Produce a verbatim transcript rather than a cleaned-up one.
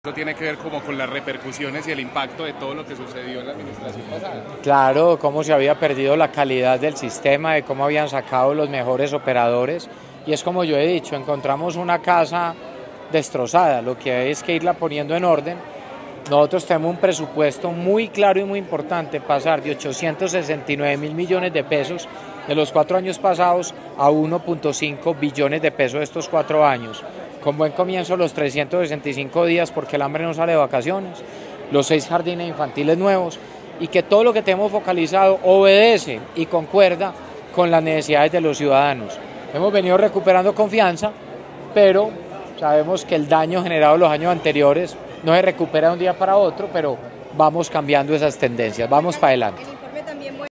Esto tiene que ver como con las repercusiones y el impacto de todo lo que sucedió en la administración pasada. Claro, cómo se había perdido la calidad del sistema, de cómo habían sacado los mejores operadores. Y es como yo he dicho, encontramos una casa destrozada, lo que hay es que irla poniendo en orden. Nosotros tenemos un presupuesto muy claro y muy importante, pasar de ochocientos sesenta y nueve mil millones de pesos de los cuatro años pasados a uno punto cinco billones de pesos estos cuatro años. Con buen comienzo los trescientos sesenta y cinco días porque el hambre no sale de vacaciones, los seis jardines infantiles nuevos y que todo lo que tenemos focalizado obedece y concuerda con las necesidades de los ciudadanos. Hemos venido recuperando confianza, pero sabemos que el daño generado en los años anteriores no se recupera de un día para otro, pero vamos cambiando esas tendencias, vamos para adelante.